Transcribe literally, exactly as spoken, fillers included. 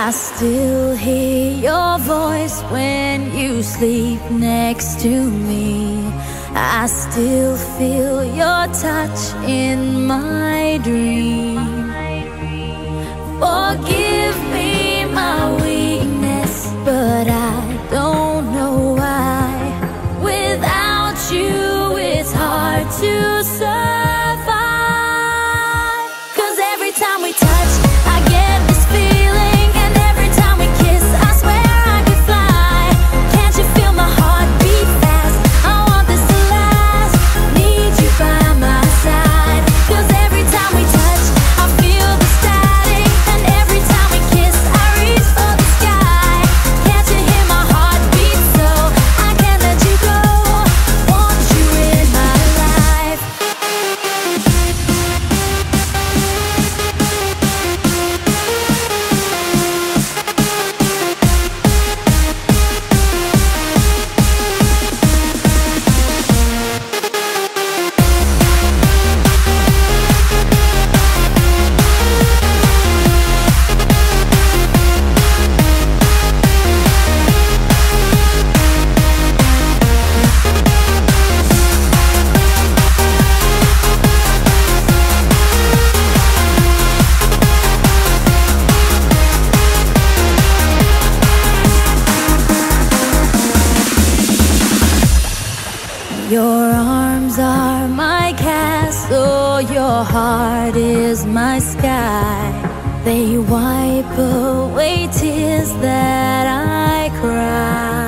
I still hear your voice when you sleep next to me. I still feel your touch in my dream. Forgive me my weakness, but I don't know why. Without you, it's hard to survive. 'Cause every time we touch, I get this feeling, and every time we kiss, I swear I could fly. Can't you feel my heart beat fast? I want this to last. Need you by my side. 'Cause every time we touch, I feel the static, and every time we kiss, I reach for the sky. Can't you hear my heart beat? So I can't let you go. Want you in my life. Your arms are my castle, your heart is my sky. They wipe away tears that I cry.